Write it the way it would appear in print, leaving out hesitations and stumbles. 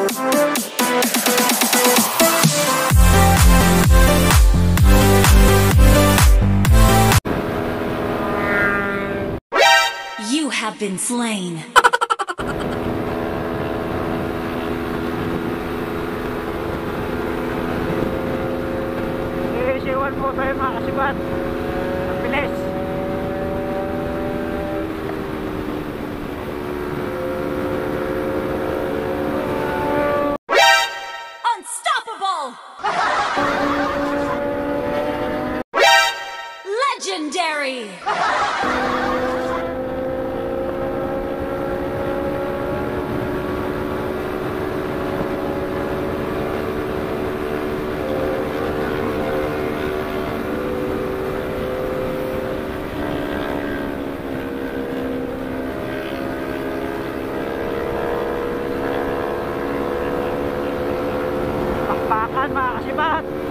You have been slain. Isiwan po tayo mga kasibat. Ang bilis. Unstoppable! Legendary! Pakpakan mga kasibat.